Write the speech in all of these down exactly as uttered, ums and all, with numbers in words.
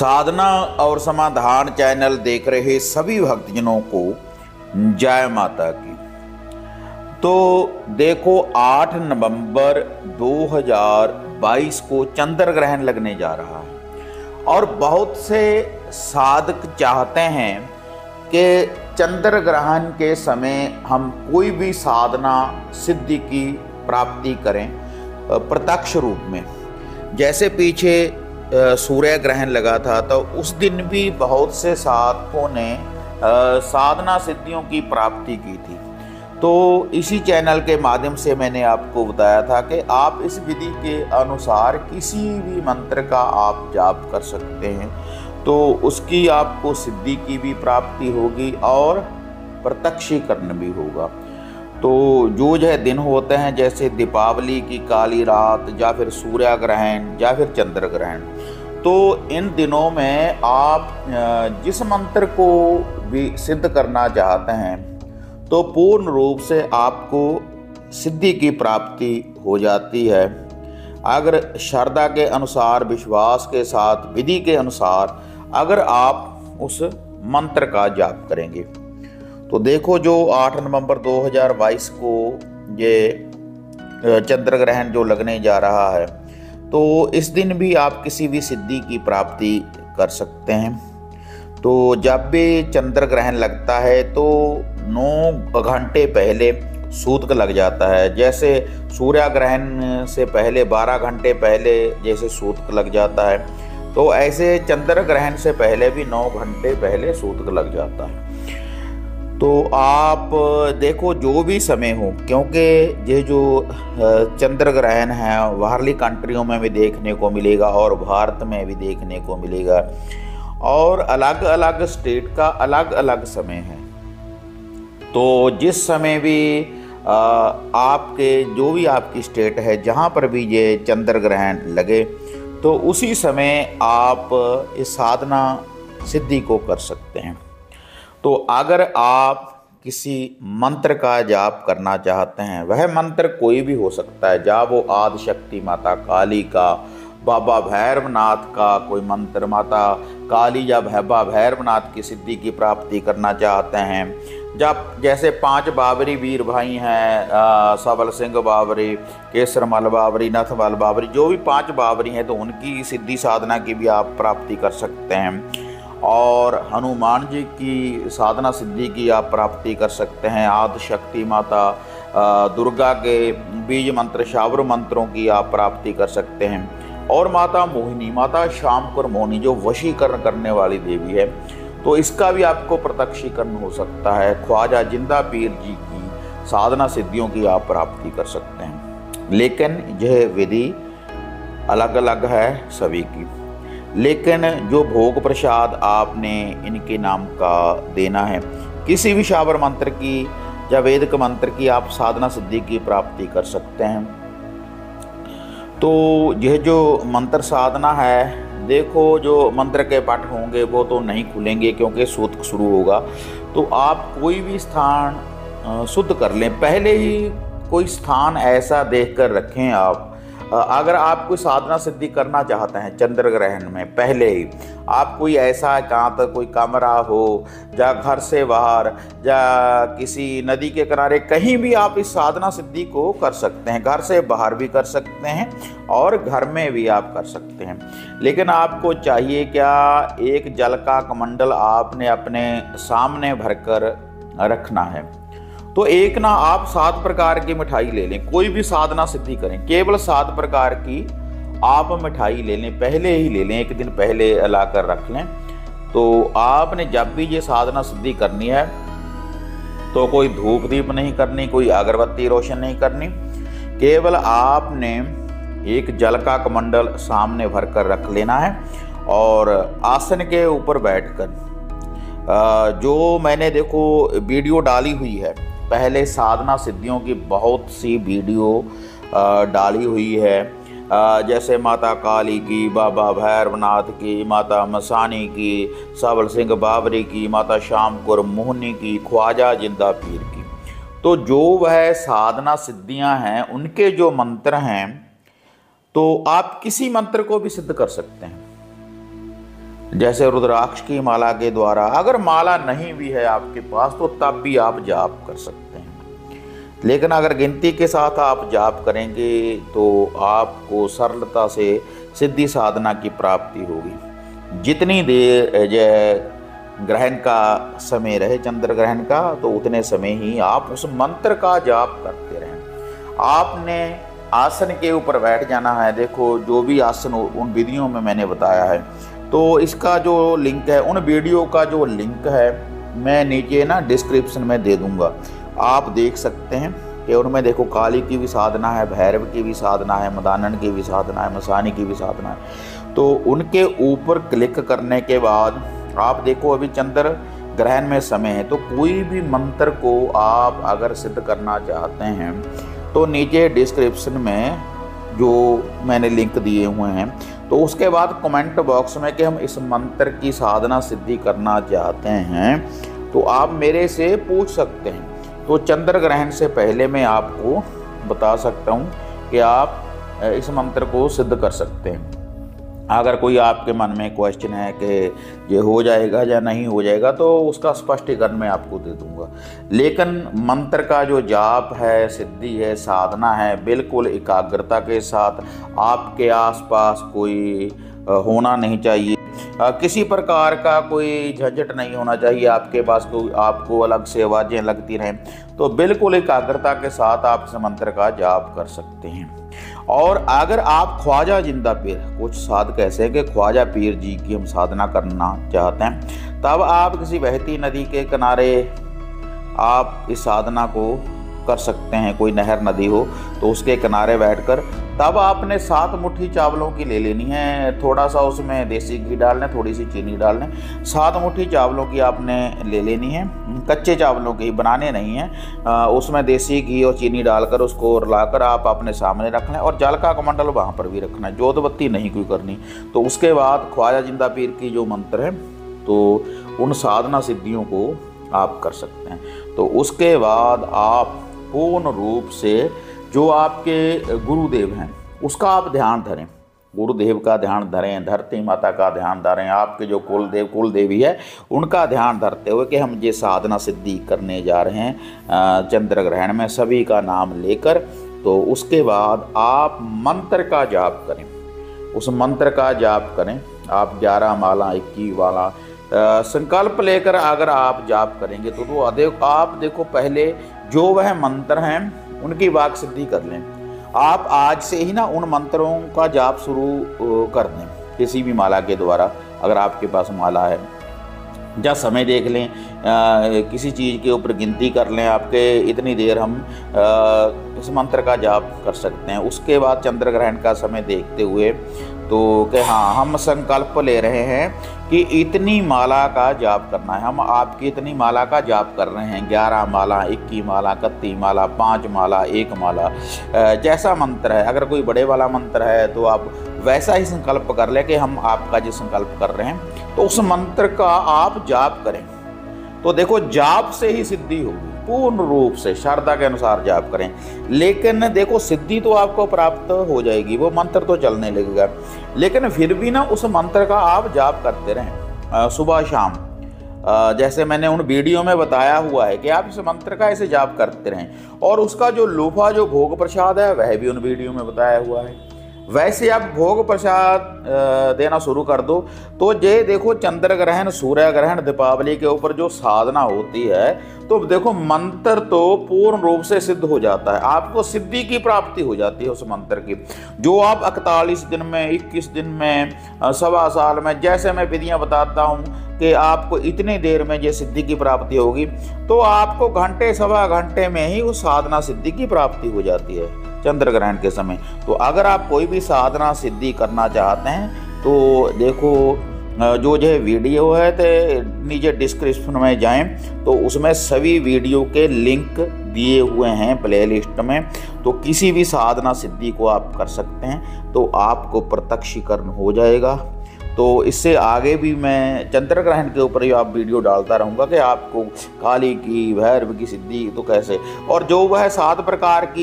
साधना और समाधान चैनल देख रहे सभी भक्तजनों को जय माता की। तो देखो आठ नवंबर दो हज़ार बाईस को चंद्र ग्रहण लगने जा रहा है और बहुत से साधक चाहते हैं कि चंद्र ग्रहण के समय हम कोई भी साधना सिद्धि की प्राप्ति करें प्रत्यक्ष रूप में। जैसे पीछे सूर्य ग्रहण लगा था तो उस दिन भी बहुत से साधकों ने साधना सिद्धियों की प्राप्ति की थी। तो इसी चैनल के माध्यम से मैंने आपको बताया था कि आप इस विधि के अनुसार किसी भी मंत्र का आप जाप कर सकते हैं तो उसकी आपको सिद्धि की भी प्राप्ति होगी और प्रत्यक्षीकरण भी होगा। तो जो जो दिन होते हैं जैसे दीपावली की काली रात या फिर सूर्य ग्रहण या फिर चंद्र ग्रहण, तो इन दिनों में आप जिस मंत्र को भी सिद्ध करना चाहते हैं तो पूर्ण रूप से आपको सिद्धि की प्राप्ति हो जाती है अगर श्रद्धा के अनुसार, विश्वास के साथ, विधि के अनुसार अगर आप उस मंत्र का जाप करेंगे। तो देखो जो आठ नवंबर दो हज़ार बाईस को ये चंद्र ग्रहण जो लगने जा रहा है तो इस दिन भी आप किसी भी सिद्धि की प्राप्ति कर सकते हैं। तो जब भी चंद्र ग्रहण लगता है तो नौ घंटे पहले सूतक लग जाता है। जैसे सूर्य ग्रहण से पहले बारह घंटे पहले जैसे सूतक लग जाता है तो ऐसे चंद्र ग्रहण से पहले भी नौ घंटे पहले सूतक लग जाता है। तो आप देखो जो भी समय हो, क्योंकि ये जो चंद्र ग्रहण है बाहरली कंट्रियों में भी देखने को मिलेगा और भारत में भी देखने को मिलेगा और अलग अलग स्टेट का अलग अलग समय है। तो जिस समय भी आ, आपके जो भी आपकी स्टेट है जहाँ पर भी ये चंद्र ग्रहण लगे तो उसी समय आप इस साधना सिद्धि को कर सकते हैं। तो अगर आप किसी मंत्र का जाप करना चाहते हैं, वह मंत्र कोई भी हो सकता है, जहाँ वो आदि शक्ति माता काली का, बाबा भैरवनाथ का कोई मंत्र, माता काली या बाबा भैरवनाथ की सिद्धि की प्राप्ति करना चाहते हैं, जब जैसे पांच बाबरी वीर भाई हैं, सबल सिंह बाबरी, केसरमल बाबरी, नथमल बाबरी, जो भी पांच बाबरी हैं तो उनकी सिद्धि साधना की भी आप प्राप्ति कर सकते हैं। और हनुमान जी की साधना सिद्धि की आप प्राप्ति कर सकते हैं। आदि शक्ति माता दुर्गा के बीज मंत्र, शावर मंत्रों की आप प्राप्ति कर सकते हैं। और माता मोहिनी, माता श्यामपुर मोहिनी जो वशीकरण करने वाली देवी है, तो इसका भी आपको प्रत्यक्षीकरण हो सकता है। ख्वाजा जिंदा पीर जी की साधना सिद्धियों की आप प्राप्ति कर सकते हैं। लेकिन यह विधि अलग अलग है सभी की, लेकिन जो भोग प्रसाद आपने इनके नाम का देना है, किसी भी शावर मंत्र की या वेदिक मंत्र की आप साधना सिद्धि की प्राप्ति कर सकते हैं। तो यह जो मंत्र साधना है, देखो जो मंत्र के पाठ होंगे वो तो नहीं खुलेंगे क्योंकि सूतक शुरू होगा। तो आप कोई भी स्थान शुद्ध कर लें, पहले ही कोई स्थान ऐसा देखकर रखें। आप अगर आप कोई साधना सिद्धि करना चाहते हैं चंद्र ग्रहण में, पहले ही आप कोई ऐसा जहाँ तक कोई कमरा हो या घर से बाहर या किसी नदी के किनारे कहीं भी आप इस साधना सिद्धि को कर सकते हैं। घर से बाहर भी कर सकते हैं और घर में भी आप कर सकते हैं। लेकिन आपको चाहिए क्या, एक जल का कमंडल आपने अपने सामने भरकर रखना है। तो एक ना आप सात प्रकार की मिठाई ले लें, कोई भी साधना सिद्धि करें, केवल सात प्रकार की आप मिठाई ले लें, पहले ही ले लें, एक दिन पहले ला कर रख लें। तो आपने जब भी ये साधना सिद्धि करनी है तो कोई धूप दीप नहीं करनी, कोई अगरबत्ती रोशन नहीं करनी, केवल आपने एक जल का कमंडल सामने भर कर रख लेना है और आसन के ऊपर बैठकर जो मैंने देखो वीडियो डाली हुई है, पहले साधना सिद्धियों की बहुत सी वीडियो डाली हुई है, जैसे माता काली की, बाबा भैरवनाथ की, माता मसानी की, सबल सिंह बाबरी की, माता श्यामपुर मोहिनी की, ख्वाजा जिंदा पीर की। तो जो वह साधना सिद्धियां हैं उनके जो मंत्र हैं तो आप किसी मंत्र को भी सिद्ध कर सकते हैं। जैसे रुद्राक्ष की माला के द्वारा। अगर माला नहीं भी है आपके पास तो तब भी आप जाप कर सकते हैं, लेकिन अगर गिनती के साथ आप जाप करेंगे तो आपको सरलता से सिद्धि साधना की प्राप्ति होगी। जितनी देर जो ग्रहण का समय रहे, चंद्र ग्रहण का, तो उतने समय ही आप उस मंत्र का जाप करते रहें। आपने आसन के ऊपर बैठ जाना है। देखो जो भी आसन उन विधियों में मैंने बताया है, तो इसका जो लिंक है, उन वीडियो का जो लिंक है मैं नीचे ना डिस्क्रिप्शन में दे दूंगा, आप देख सकते हैं कि उनमें देखो काली की भी साधना है, भैरव की भी साधना है, मदानन की भी साधना है, मसानी की भी साधना है। तो उनके ऊपर क्लिक करने के बाद आप देखो अभी चंद्र ग्रहण में समय है, तो कोई भी मंत्र को आप अगर सिद्ध करना चाहते हैं तो नीचे डिस्क्रिप्शन में जो मैंने लिंक दिए हुए हैं, तो उसके बाद कमेंट बॉक्स में कि हम इस मंत्र की साधना सिद्धि करना चाहते हैं तो आप मेरे से पूछ सकते हैं। तो चंद्र ग्रहण से पहले मैं आपको बता सकता हूँ कि आप इस मंत्र को सिद्ध कर सकते हैं। अगर कोई आपके मन में क्वेश्चन है कि ये हो जाएगा या नहीं हो जाएगा, तो उसका स्पष्टीकरण मैं आपको दे दूंगा। लेकिन मंत्र का जो जाप है, सिद्धि है, साधना है, बिल्कुल एकाग्रता के साथ, आपके आसपास कोई होना नहीं चाहिए, किसी प्रकार का कोई झंझट नहीं होना चाहिए आपके पास, कोई आपको अलग से आवाज़ें लगती रहें, तो बिल्कुल एकाग्रता के साथ आप इस मंत्र का जाप कर सकते हैं। और अगर आप ख्वाजा जिंदा पीर, कुछ साधक ऐसे हैं कि ख्वाजा पीर जी की हम साधना करना चाहते हैं, तब आप किसी बहती नदी के किनारे आप इस साधना को कर सकते हैं। कोई नहर नदी हो तो उसके किनारे बैठकर तब आपने सात मुट्ठी चावलों की ले लेनी है, थोड़ा सा उसमें देसी घी डालना, थोड़ी सी चीनी डालना, सात मुट्ठी चावलों की आपने ले लेनी है। कच्चे चावलों की बनाने नहीं है, उसमें देसी घी और चीनी डालकर उसको रलाकर आप अपने सामने रखना है और जल का कमंडल वहाँ पर भी रखना है, जोत बत्ती नहीं कोई करनी। तो उसके बाद ख्वाजा जिंदा पीर की जो मंत्र है तो उन साधना सिद्धियों को आप कर सकते हैं। तो उसके बाद आप पूर्ण रूप से जो आपके गुरुदेव हैं उसका आप ध्यान धरें, गुरुदेव का ध्यान धरें, धरती माता का ध्यान धरें, आपके जो कुलदेव कुलदेवी है उनका ध्यान धरते हुए कि हम ये साधना सिद्धि करने जा रहे हैं चंद्र ग्रहण में, सभी का नाम लेकर। तो उसके बाद आप मंत्र का जाप करें, उस मंत्र का जाप करें। आप ग्यारह माला, इक्कीस वाला संकल्प लेकर अगर आप जाप करेंगे तो, तो देखो आप देखो पहले जो वह मंत्र हैं उनकी वाक सिद्धि कर लें। आप आज से ही ना उन मंत्रों का जाप शुरू कर दें किसी भी माला के द्वारा, अगर आपके पास माला है। या समय देख लें, आ, किसी चीज़ के ऊपर गिनती कर लें आपके इतनी देर हम आ, इस मंत्र का जाप कर सकते हैं। उसके बाद चंद्र ग्रहण का समय देखते हुए तो कि हाँ हम संकल्प ले रहे हैं कि इतनी माला का जाप करना है, हम आपकी इतनी माला का जाप कर रहे हैं, ग्यारह माला, इक्कीस माला, इकतीस माला, पाँच माला, एक माला, जैसा मंत्र है। अगर कोई बड़े वाला मंत्र है तो आप वैसा ही संकल्प कर लें कि हम आपका जो संकल्प कर रहे हैं तो उस मंत्र का आप जाप करें। तो देखो जाप से ही सिद्धि होगी, पूर्ण रूप से श्रद्धा के अनुसार जाप करें। लेकिन देखो सिद्धि तो आपको प्राप्त हो जाएगी, वो मंत्र तो चलने लगेगा, लेकिन फिर भी ना उस मंत्र का आप जाप करते रहें सुबह शाम। जैसे मैंने उन वीडियो में बताया हुआ है कि आप इस मंत्र का ऐसे जाप करते रहें। और उसका जो लोफा जो भोग प्रसाद है वह भी उन वीडियो में बताया हुआ है। वैसे आप भोग प्रसाद देना शुरू कर दो। तो ये देखो चंद्र ग्रहण, सूर्य ग्रहण, दीपावली के ऊपर जो साधना होती है तो देखो मंत्र तो पूर्ण रूप से सिद्ध हो जाता है, आपको सिद्धि की प्राप्ति हो जाती है उस मंत्र की, जो आप इकतालीस दिन में, इक्कीस दिन में, सवा साल में, जैसे मैं विधियाँ बताता हूँ कि आपको इतनी देर में ये सिद्धि की प्राप्ति होगी, तो आपको घंटे सवा घंटे में ही उस साधना सिद्धि की प्राप्ति हो जाती है चंद्र ग्रहण के समय। तो अगर आप कोई भी साधना सिद्धि करना चाहते हैं तो देखो जो जो वीडियो है तो नीचे डिस्क्रिप्शन में जाएं तो उसमें सभी वीडियो के लिंक दिए हुए हैं प्लेलिस्ट में। तो किसी भी साधना सिद्धि को आप कर सकते हैं, तो आपको प्रत्यक्षीकरण हो जाएगा। तो इससे आगे भी मैं चंद्र ग्रहण के ऊपर ही आप वीडियो डालता रहूँगा कि आपको काली की, भैरव की सिद्धि तो कैसे, और जो वह सात प्रकार की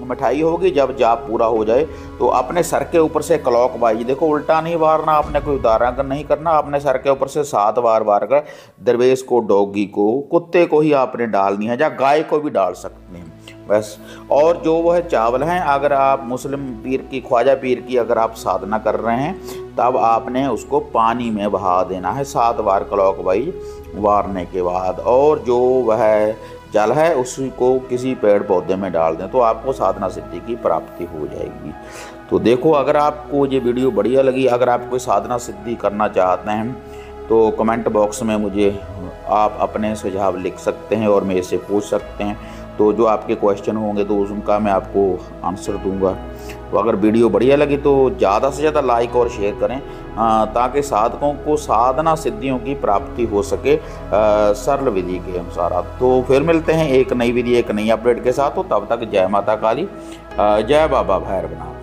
मिठाई होगी। जब जाप पूरा हो जाए तो अपने सर के ऊपर से क्लॉकवाइज, देखो उल्टा नहीं वारना, आपने कोई उदाहरण नहीं करना, अपने सर के ऊपर से सात बार वार कर दरवेश को, डॉगी को, कुत्ते को ही आपने डालनी है, या गाय को भी डाल सकते हैं बस। और जो वह चावल हैं, अगर आप मुस्लिम पीर की, ख्वाजा पीर की अगर आप साधना कर रहे हैं, तब आपने उसको पानी में बहा देना है सात बार क्लॉकवाइज वारने के बाद। और जो वह जल है उसी को किसी पेड़ पौधे में डाल दें, तो आपको साधना सिद्धि की प्राप्ति हो जाएगी। तो देखो, अगर आपको ये वीडियो बढ़िया लगी, अगर आप कोई साधना सिद्धि करना चाहते हैं तो कमेंट बॉक्स में मुझे आप अपने सुझाव लिख सकते हैं और मेरे से पूछ सकते हैं। तो जो आपके क्वेश्चन होंगे तो उनका मैं आपको आंसर दूंगा। तो अगर वीडियो बढ़िया लगी तो ज़्यादा से ज़्यादा लाइक और शेयर करें, ताकि साधकों को साधना सिद्धियों की प्राप्ति हो सके सरल विधि के अनुसार। तो फिर मिलते हैं एक नई विधि, एक नई अपडेट के साथ। तो तब तक जय माता काली, जय बाबा भैरवनाथ।